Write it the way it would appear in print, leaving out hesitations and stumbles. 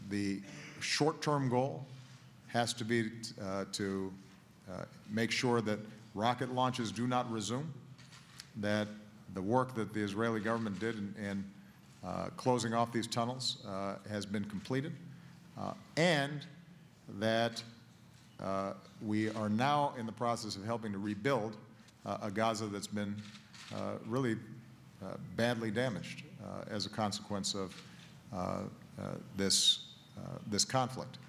the short-term goal has to be to make sure that rocket launches do not resume, that the work that the Israeli government did in closing off these tunnels has been completed, and that we are now in the process of helping to rebuild a Gaza that's been really badly damaged as a consequence of this conflict.